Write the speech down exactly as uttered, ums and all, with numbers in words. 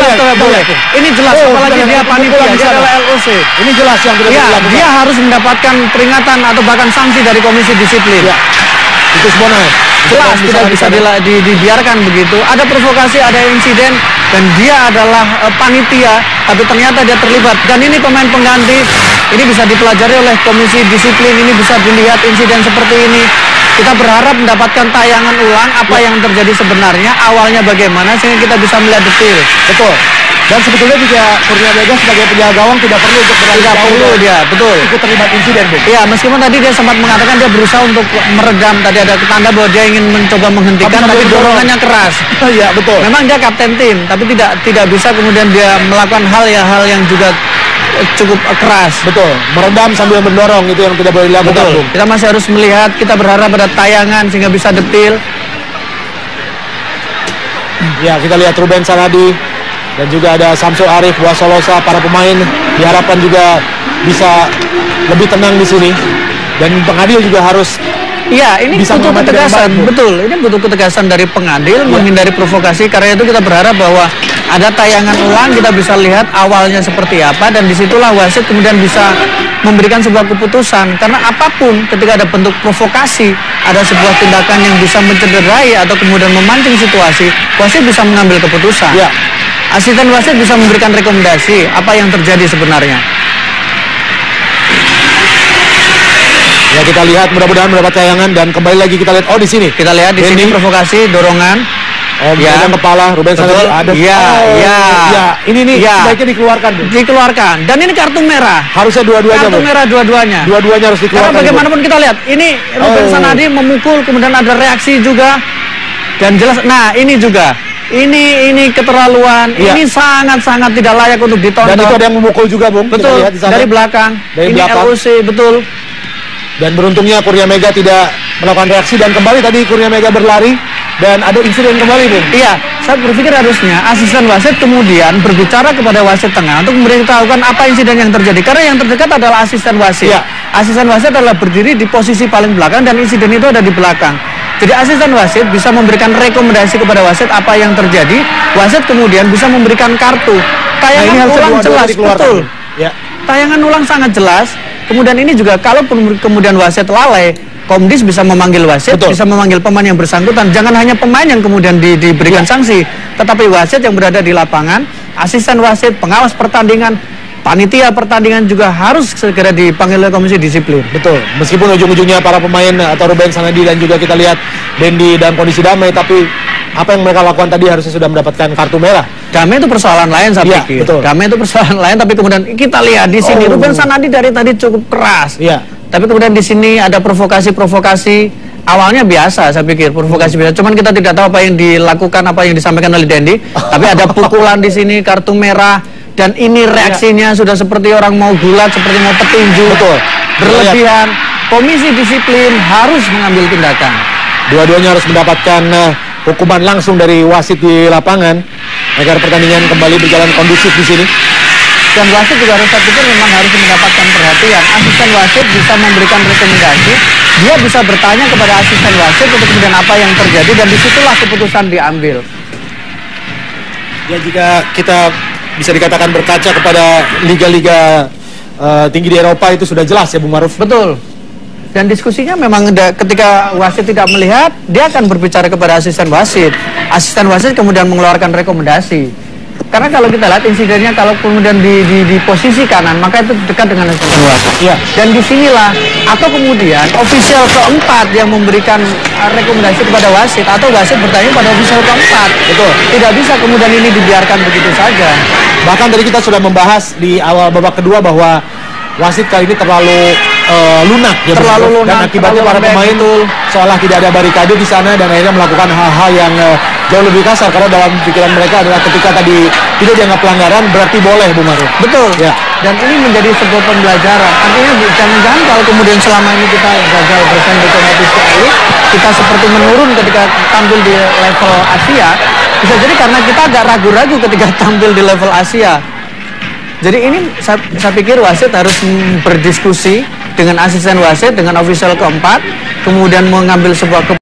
boleh, boleh. Ini jelas, oh, apalagi dia panitia, dia adalah L O C. Ini jelas yang tidak ya, dilakukan. Dia harus mendapatkan peringatan atau bahkan sanksi dari komisi disiplin. Ya. Itu sebenarnya jelas tidak bisa di, di, dibiarkan begitu. Ada provokasi, ada insiden, dan dia adalah uh, panitia, tapi ternyata dia terlibat. Dan ini pemain pengganti, ini bisa dipelajari oleh komisi disiplin, ini bisa dilihat insiden seperti ini. Kita berharap mendapatkan tayangan ulang apa ya. yang terjadi sebenarnya, awalnya bagaimana, sehingga kita bisa melihat detail. Betul. Dan sebetulnya juga Kurnia Mega sebagai penjaga gawang tidak perlu untuk berlari tidak perlu dia, betul. Ikut terlibat insiden, Bu. Iya, meskipun tadi dia sempat mengatakan dia berusaha untuk meredam, tadi ada tanda bahwa dia ingin mencoba menghentikan, tapi, tapi dorongannya keras. Iya, betul. Memang dia kapten tim, tapi tidak tidak bisa kemudian dia melakukan hal ya hal yang juga cukup keras. Betul. Meredam sambil mendorong itu yang tidak boleh dilakukan. Betul. Kita masih harus melihat, kita berharap ada tayangan sehingga bisa detil. Ya, kita lihat Ruben Sanadi dan juga ada Samsul Arif, Wasolosa, para pemain diharapkan juga bisa lebih tenang di sini. Dan pengadil juga harus Iya, ini bisa butuh ketegasan, betul. Ini butuh ketegasan dari pengadil, ya. menghindari provokasi. Karena itu kita berharap bahwa ada tayangan ulang, kita bisa lihat awalnya seperti apa, dan disitulah wasit kemudian bisa memberikan sebuah keputusan. Karena apapun, ketika ada bentuk provokasi, ada sebuah tindakan yang bisa mencederai atau kemudian memancing situasi, wasit bisa mengambil keputusan. Ya. Asisten wasit bisa memberikan rekomendasi apa yang terjadi sebenarnya. Ya, kita lihat, mudah-mudahan mendapat tayangan, dan kembali lagi kita lihat, oh di sini kita lihat di sini provokasi, dorongan, oh ya, kepala Ruben Sanadi ada. Iya, iya. Oh, ya, ini nih ya. sebaiknya dikeluarkan, Bu. Dikeluarkan. Dan ini kartu merah. Harusnya dua-duanya, Kartu Bu. merah dua-duanya. Dua-duanya harus dikeluarkan. Karena bagaimanapun kita lihat, ini Ruben oh. Sanadi memukul, kemudian ada reaksi juga, dan jelas. Nah, ini juga. Ini ini keterlaluan, ya. Ini sangat-sangat tidak layak untuk ditonton. Dan itu ada yang memukul juga, Bung. Betul, lihat di sana. Dari belakang. Dari ini belakang. L O C, betul. Dan beruntungnya Kurnia Mega tidak melakukan reaksi, dan kembali tadi Kurnia Mega berlari dan ada insiden kembali, Bung. Iya, saya berpikir harusnya asisten wasit kemudian berbicara kepada wasit tengah untuk memberitahukan apa insiden yang terjadi. Karena yang terdekat adalah asisten wasit. Ya. Asisten wasit adalah berdiri di posisi paling belakang dan insiden itu ada di belakang. Jadi asisten wasit bisa memberikan rekomendasi kepada wasit apa yang terjadi. Wasit kemudian bisa memberikan kartu. Tayangan nah, ulang jelas, betul. Ya. Tayangan ulang sangat jelas. Kemudian ini juga kalau kemudian wasit lalai, Komdis bisa memanggil wasit, betul. Bisa memanggil pemain yang bersangkutan. Jangan hanya pemain yang kemudian di, diberikan ya. sanksi, tetapi wasit yang berada di lapangan, asisten wasit, pengawas pertandingan, panitia pertandingan juga harus segera dipanggil oleh komisi disiplin. Betul. Meskipun ujung-ujungnya para pemain atau Ruben Sanadi dan juga kita lihat Dendi dalam kondisi damai, tapi apa yang mereka lakukan tadi harusnya sudah mendapatkan kartu merah. Damai itu persoalan lain saya ya, pikir. Betul. Damai itu persoalan lain, tapi kemudian kita lihat di sini oh. Ruben Sanadi dari tadi cukup keras. Iya. Tapi kemudian di sini ada provokasi-provokasi. Awalnya biasa, saya pikir provokasi biasa. Cuman kita tidak tahu apa yang dilakukan, apa yang disampaikan oleh Dendi. Tapi ada pukulan di sini, kartu merah. Dan ini reaksinya ya. Sudah seperti orang mau gulat, seperti mau petinju. Betul. Berlebihan. Komisi disiplin harus mengambil tindakan. Dua-duanya harus mendapatkan uh, hukuman langsung dari wasit di lapangan agar pertandingan kembali berjalan kondusif di sini. Dan wasit juga harus, saya pikir memang harus mendapatkan perhatian. Asisten wasit bisa memberikan rekomendasi. Dia bisa bertanya kepada asisten wasit untuk kemudian apa yang terjadi, dan disitulah keputusan diambil. Ya, jika kita bisa dikatakan berkaca kepada liga-liga uh, tinggi di Eropa itu sudah jelas ya, Bung Maruf. Betul. Dan diskusinya memang ketika wasit tidak melihat, dia akan berbicara kepada asisten wasit. Asisten wasit kemudian mengeluarkan rekomendasi. Karena kalau kita lihat insidennya, kalau kemudian di, di, di posisi kanan, maka itu dekat dengan asisten wasit. Ya. Dan disinilah, atau kemudian ofisial keempat yang memberikan rekomendasi kepada wasit, atau wasit bertanya pada ofisial keempat. Betul. Tidak bisa kemudian ini dibiarkan begitu saja. Bahkan tadi kita sudah membahas di awal babak kedua bahwa wasit kali ini terlalu uh, lunak, ya, terlalu lunak, dan akibatnya para pemain betul. seolah tidak ada barikade di sana dan akhirnya melakukan hal-hal yang uh, jauh lebih kasar, karena dalam pikiran mereka adalah ketika tadi tidak dianggap pelanggaran berarti boleh, Bu Maruf. Betul. Ya. Dan ini menjadi sebuah pembelajaran. Artinya jangan-jangan kalau kemudian selama ini kita gagal bersaing di kompetisi elit, kita seperti menurun ketika tampil di level Asia, bisa jadi karena kita agak ragu-ragu ketika tampil di level Asia. Jadi ini saya, saya pikir wasit harus berdiskusi dengan asisten wasit, dengan ofisial keempat, kemudian mengambil sebuah keputusan.